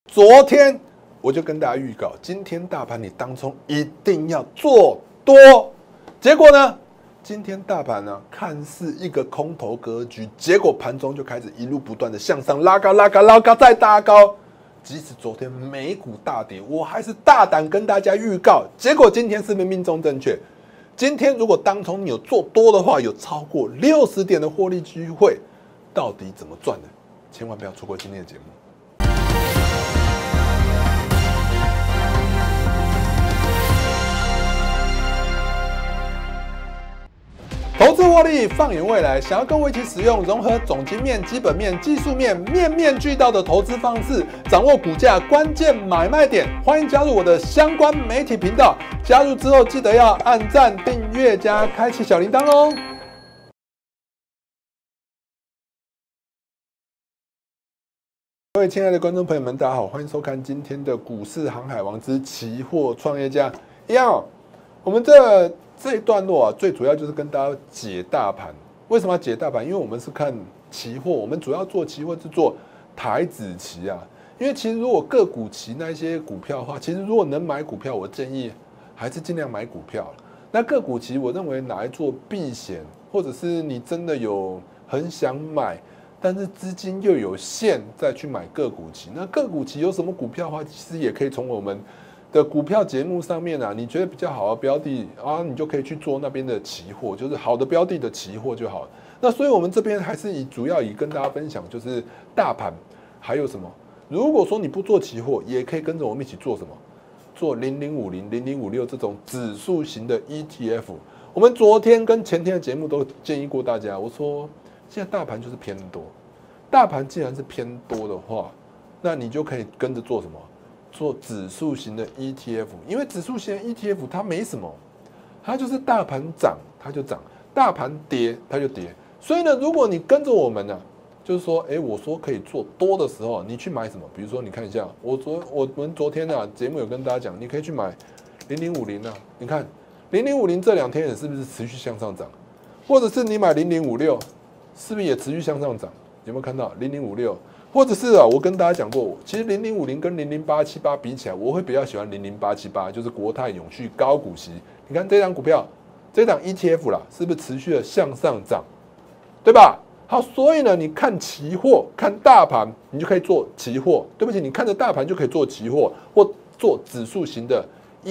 昨天我就跟大家预告，今天大盘你当冲一定要做多。结果呢，今天大盘呢看似一个空头格局，结果盘中就开始一路不断的向上拉高、拉高、拉高再拉高。即使昨天美股大跌，我还是大胆跟大家预告，结果今天是不是命中正确？今天如果当冲你有做多的话，有超过60点的获利机会，到底怎么赚呢？千万不要错过今天的节目。投资获利，放眼未来，想要跟我一起使用融合总经面、基本面、技术面，面面俱到的投资方式，掌握股价关键买卖点。欢迎加入我的相关媒体频道，加入之后记得要按赞、订阅加开启小铃铛哦。各位亲爱的观众朋友们，大家好，欢迎收看今天的股市航海王之期货创业家。一样，我们这一段落啊，最主要就是跟大家解大盘。为什么要解大盘？因为我们是看期货，我们主要做期货是做台指期啊。因为其实如果个股期那些股票的话，其实如果能买股票，我建议还是尽量买股票。那个股期，我认为拿来做避险，或者是你真的有很想买，但是资金又有限，再去买个股期。那个股期有什么股票的话，其实也可以从我们的股票节目上面啊，你觉得比较好的标的啊，你就可以去做那边的期货，就是好的标的的期货就好了。那所以我们这边还是主要以跟大家分享，就是大盘还有什么。如果说你不做期货，也可以跟着我们一起做什么？做0050、0056这种指数型的 ETF。我们昨天跟前天的节目都建议过大家，我说现在大盘就是偏多，大盘既然是偏多的话，那你就可以跟着做什么？做指数型的 ETF， 因为指数型的 ETF 它没什么，它就是大盘涨它就涨，大盘跌它就跌。所以呢，如果你跟着我们呢，就是说，我说可以做多的时候，你去买什么？比如说你看一下，我们昨天啊节目有跟大家讲，你可以去买0050啊，你看0050这2天也是不是持续向上涨？或者是你买0056，是不是也持续向上涨？有没有看到0056？或者是啊，我跟大家讲过，其实0050跟00878比起来，我会比较喜欢00878，就是国泰永续高股息。你看这档股票，这档 ETF 啦，是不是持续的向上涨，对吧？好，所以呢，你看期货，看大盘，你就可以做期货。对不起，你看着大盘就可以做期货，或做指数型的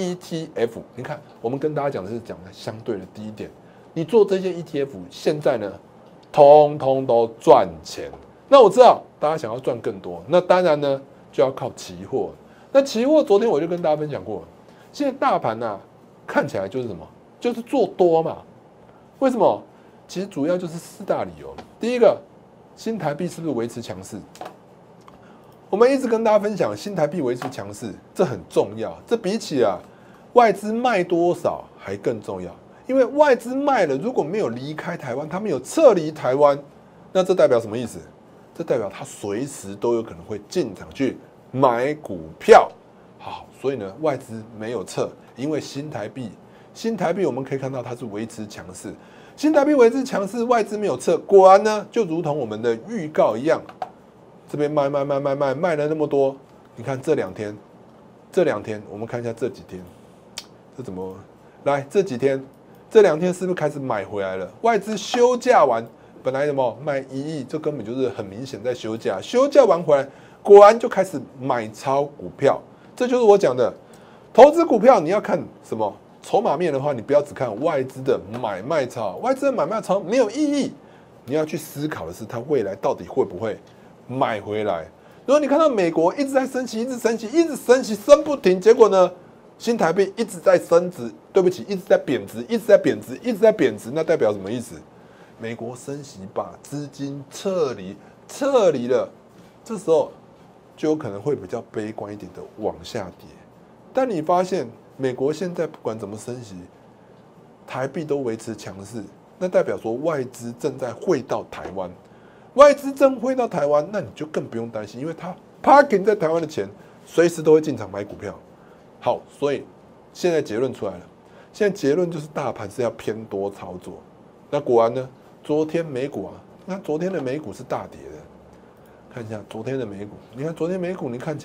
ETF。你看，我们跟大家讲的是讲的相对的低点，你做这些 ETF， 现在呢，通通都赚钱。那我知道大家想要赚更多，那当然呢就要靠期货。那期货昨天我就跟大家分享过，现在大盘啊看起来就是什么，就是做多嘛。为什么？其实主要就是4大理由。第一个，新台币是不是维持强势？我们一直跟大家分享，新台币维持强势，这很重要。这比起外资卖多少还更重要，因为外资卖了，如果没有离开台湾，他们有撤离台湾，那这代表什么意思？这代表他随时都有可能会进场去买股票。好，所以呢，外资没有撤，因为新台币我们可以看到它是维持强势，新台币维持强势，外资没有撤，果然呢，就如同我们的预告一样，这边卖了那么多，你看这两天，我们看一下这几天，这怎么来？这2天是不是开始买回来了？外资休假完。本来什么卖1亿，这根本就是很明显在休假。休假完回来，果然就开始买超股票。这就是我讲的，投资股票你要看什么筹码面的话，你不要只看外资的买卖超，外资的买卖超没有意义。你要去思考的是，它未来到底会不会买回来。如果你看到美国一直在升息，升不停，结果呢，新台币一直在升值，对不起，一直在贬值，那代表什么意思？美国升息把资金撤离了，这时候就有可能会比较悲观一点的往下跌。但你发现美国现在不管怎么升息，台币都维持强势，那代表说外资正在汇到台湾。外资正汇到台湾，那你就更不用担心，因为它 parking 在台湾的钱，随时都会进场买股票。好，所以现在结论出来了，现在结论就是大盘是要偏多操作。那果然呢？昨天美股啊，那昨天的美股是大跌的。看一下昨天的美股，你看昨天美股，你看起来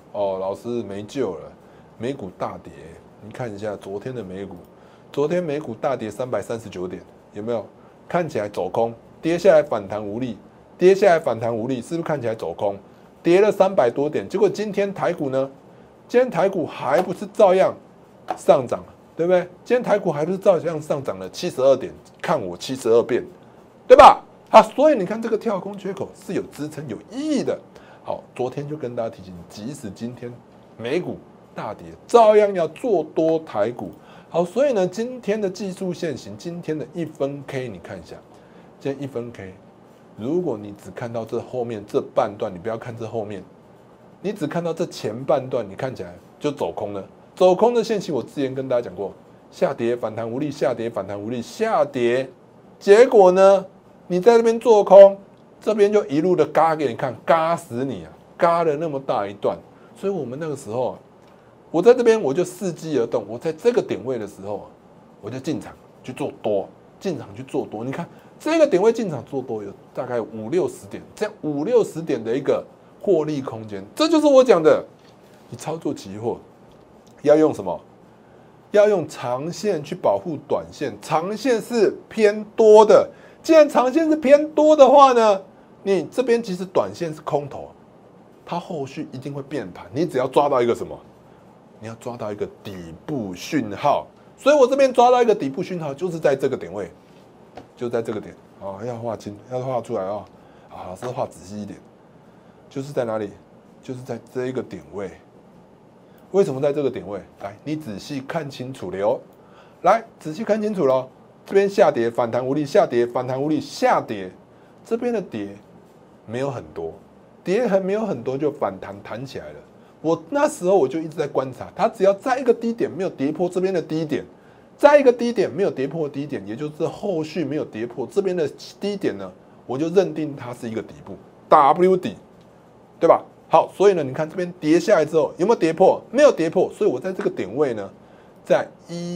哦，老师没救了，美股大跌。你看一下昨天的美股，昨天美股大跌339点，有没有？看起来走空，跌下来反弹无力，跌下来反弹无力，是不是看起来走空？跌了300多点，结果今天台股呢？今天台股还不是照样上涨，对不对？今天台股还不是照样上涨了72点，看我72遍，对吧？好，所以你看这个跳空缺口是有支撑、有意义的。好，昨天就跟大家提醒，即使今天美股大跌，照样要做多台股。好，所以呢，今天的技术线型，今天的1分 K， 你看一下，今天1分 K， 如果你只看到这后面这半段，你不要看这后面，你只看到这前半段，你看起来就走空了。走空的线型，我之前跟大家讲过，下跌反弹无力，下跌反弹无力，下跌，结果呢，你在这边做空，这边就一路的嘎给你看，嘎死你啊，嘎了那么大一段。所以我们那个时候，我在这边我就伺机而动，我在这个点位的时候，我就进场去做多，进场去做多。你看这个点位进场做多有大概50-60点，这样50-60点的一个获利空间，这就是我讲的，你操作期货要用什么？要用长线去保护短线，长线是偏多的。既然长线是偏多的话呢，你这边其实短线是空头，它后续一定会变盘。你只要抓到一个什么？你要抓到一个底部讯号。所以我这边抓到一个底部讯号，就是在这个点位，就在这个点啊，要画清，要画出来啊。老师画仔细一点，就是在哪里？就是在这一个点位。为什么在这个点位？来，你仔细看清楚了哦。来，仔细看清楚了。这边下跌反弹无力，下跌反弹无力，下跌。这边的跌没有很多，跌还没有很多就反弹弹起来了。我那时候我就一直在观察，它只要在一个低点没有跌破这边的低点，在一个低点没有跌破低点，也就是后续没有跌破这边的低点呢，我就认定它是一个底部 W 底，对吧？好，所以呢，你看这边跌下来之后有没有跌破？没有跌破，所以我在这个点位呢，在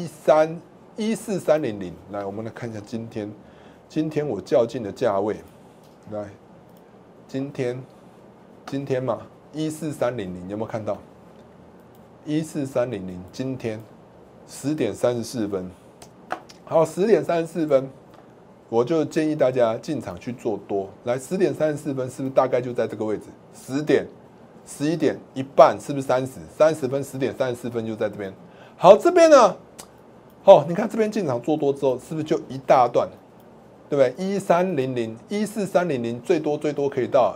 14300，来，我们来看一下今天我较劲的价位，来，今天嘛，14300有没有看到？14300今天10点34分，好，10点34分。我就建议大家进场去做多，来10点34分，是不是大概就在这个位置？10点、11点一半，是不是30分？10点34分就在这边。好，这边呢，你看这边进场做多之后，是不是就一大段，对不对？14300最多可以到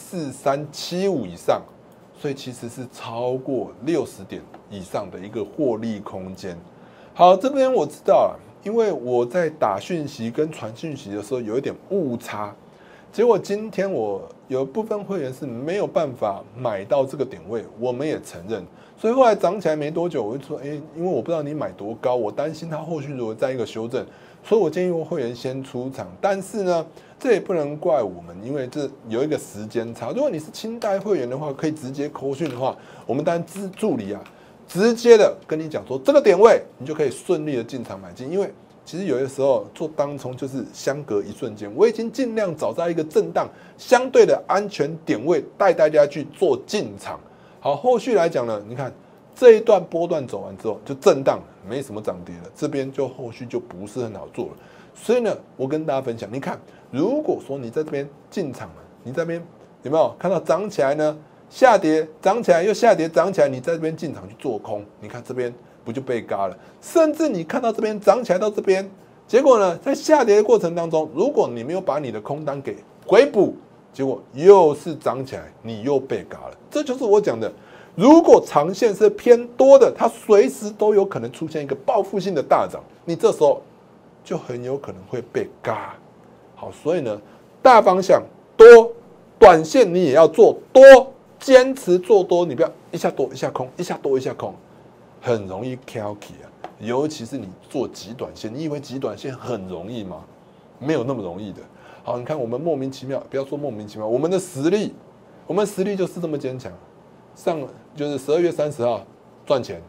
14375以上，所以其实是超过60点以上的一个获利空间。好，这边我知道了。因为我在打讯息跟传讯息的时候有一点误差，结果今天我有部分会员是没有办法买到这个点位，我们也承认，所以后来涨起来没多久，我就说，因为我不知道你买多高，我担心它后续如果再一个修正，所以我建议我会员先出场。但是呢，这也不能怪我们，因为这有一个时间差。如果你是清代会员的话，可以直接扣讯的话，我们当然助理啊。直接的跟你讲说这个点位，你就可以顺利的进场买进。因为其实有的时候做当冲就是相隔一瞬间，我已经尽量找在一个震荡相对的安全点位，带大家去做进场。好，后续来讲呢，你看这一段波段走完之后就震荡，没什么涨跌了，这边就后续就不是很好做了。所以呢，我跟大家分享，你看，如果说你在这边进场了，你这边有没有看到涨起来呢？下跌涨起来又下跌涨起来，你在这边进场去做空，你看这边不就被嘎了？甚至你看到这边涨起来到这边，结果呢，在下跌的过程当中，如果你没有把你的空单给回补，结果又是涨起来，你又被嘎了。这就是我讲的，如果长线是偏多的，它随时都有可能出现一个报复性的大涨，你这时候就很有可能会被嘎。好，所以呢，大方向多，短线你也要做多。坚持做多，你不要一下多一下空，一下多一下空，很容易翘起啊。尤其是你做极短线，你以为极短线很容易吗？没有那么容易的。好，你看我们莫名其妙，不要说莫名其妙，我们的实力就是这么坚强。就是12月30号赚钱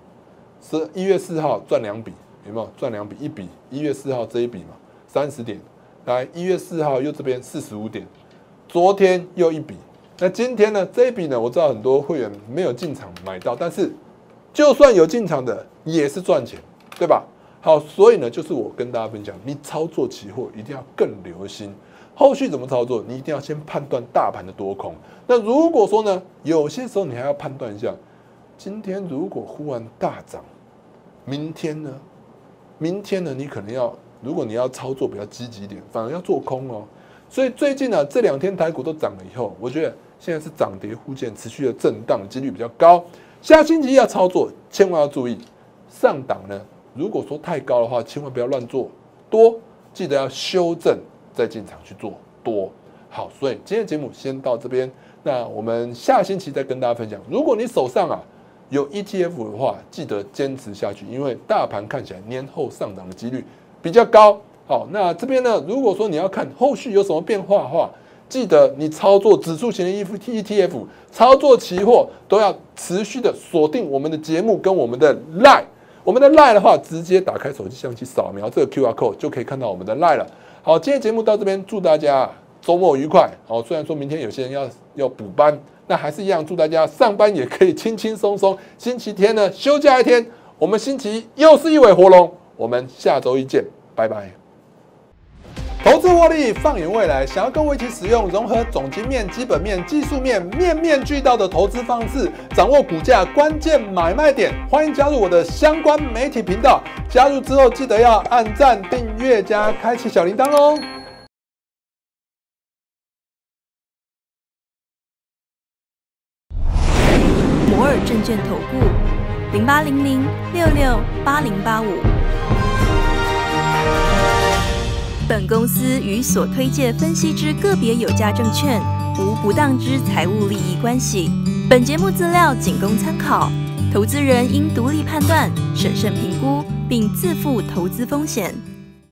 ，1月4号赚2笔，有没有赚2笔？一笔1月4号这一笔嘛，30点，来1月4号又这边45点，昨天又一笔。 那今天呢，这一笔呢，我知道很多会员没有进场买到，但是就算有进场的，也是赚钱，对吧？好，所以呢，就是我跟大家分享，你操作期货一定要更留心，后续怎么操作，你一定要先判断大盘的多空。那如果说呢，有些时候你还要判断一下，今天如果忽然大涨，明天呢，你可能要，如果你要操作比较积极一点，反而要做空哦。所以最近呢，这2天台股都涨了以后，我觉得现在是涨跌互见，持续的震荡的几率比较高。下星期一要操作，千万要注意上档呢。如果说太高的话，千万不要乱做多，记得要修正再进场去做多。好，所以今天的节目先到这边，那我们下星期再跟大家分享。如果你手上有 ETF 的话，记得坚持下去，因为大盘看起来年后上涨的几率比较高。好，那这边呢，如果说你要看后续有什么变化的话，记得你操作指数型的 ETF、操作期货都要持续的锁定我们的节目跟我们的 LINE。我们的 LINE 的话，直接打开手机相机扫描这个 QR code 就可以看到我们的 LINE 了。好，今天节目到这边，祝大家周末愉快。好，虽然说明天有些人要补班，那还是一样，祝大家上班也可以轻轻松松。星期天呢，休假一天，我们星期一又是一尾活龙。我们下周一见，拜拜。投资获利，放眼未来，想要跟我一起使用融合总经面、基本面、技术面，面面俱到的投资方式，掌握股价关键买卖点，欢迎加入我的相关媒体频道。加入之后记得要按赞、订阅加开启小铃铛哦。 摩尔证券投顾0800668085。本公司与所推介分析之个别有价证券无不当之财务利益关系。本节目资料仅供参考，投资人应独立判断、审慎评估，并自负投资风险。